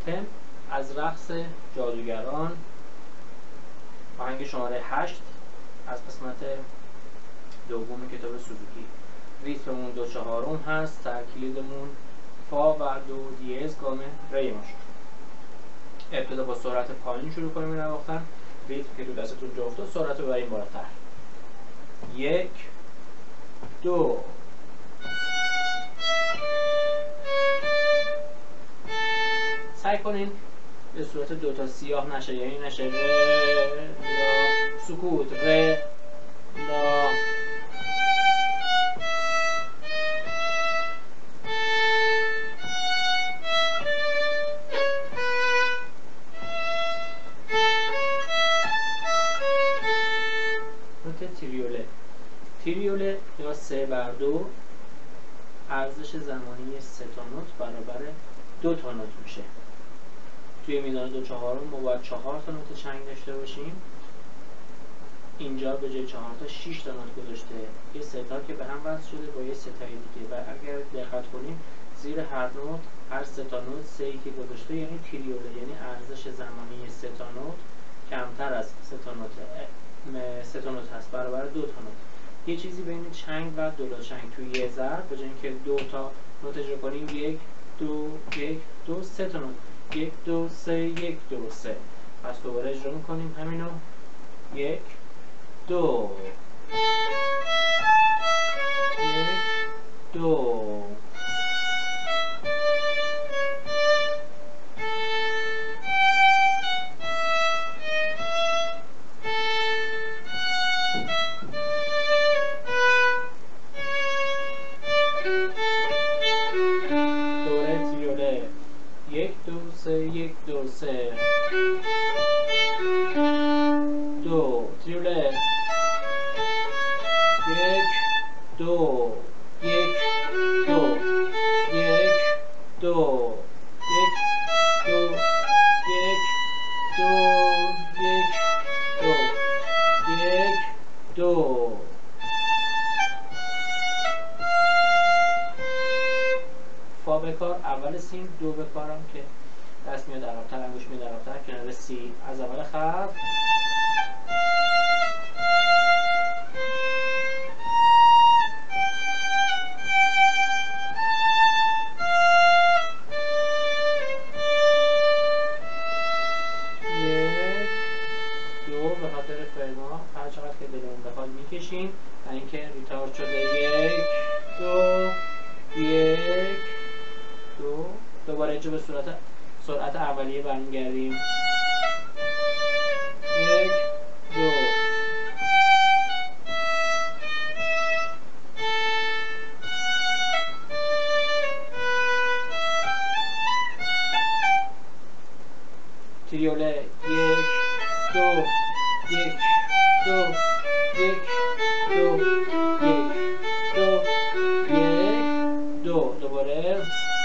تم از رقص جادوگران، آهنگ شماره 8 از قسمت دوم کتاب سوزوکی. ریتممون 2/4 هست، ترکیبمون فا و دو دیز گام ری ماژور. ابتدا با سرعت پایین شروع کنیم این نواختن. ریتم که تو دستتون جا افتاد سرعت رو بریم بالاتر. 1 2 سعی کنین به صورت دوتا سیاه نشه، یعنی نشه ر لا سکوت ر لا نوت تریوله یا 3/2 ارزش زمانی 3 تا نوت برابر 2 تا نوت میشه. توی میزان 2/4 ما باید 4 تا نوت چنگ داشته باشیم. اینجا به جای 4 تا 6 تا نوت گذاشته، یه ستا که به هم وصل شده با یه ستای دیگه، و اگر دقت کنیم زیر هر نوت، هر 3 تا نوت 3 که گذاشته یعنی تریوله، یعنی ارزش زمانی 3 تا نوت کمتر از 3 تا نوت هست برابر 2 تا نوت. یه چیزی بین چنگ و دولا چنگ توی یه ضرب به جای اینکه 2 تا نوت اجرا کنیم 1 2 1 2 3 تا نوت 1 2 3 1 2 3. پس دوباره اجرا میکنیم همینو 1 2 1 2 1 2 3 1 2 3 2 تریوله 1 2 1 2 1 2 1 2 1 2 1 2 فا بکار اول سین، دو بکارم که دست میاد عقب‌تر، انگوش میاد عقب‌تر، کنار سی از اول خط یک دو به خاطر فرما هر چقدر که دلمون بخواد میکشیم و اینکه ریتارد شده 1 2 1 2. دوباره اینجا به سرعت اولیه برمیگردیم 1 2 تریوله 1 2 1 2 1 2 1 2 1 2. دوباره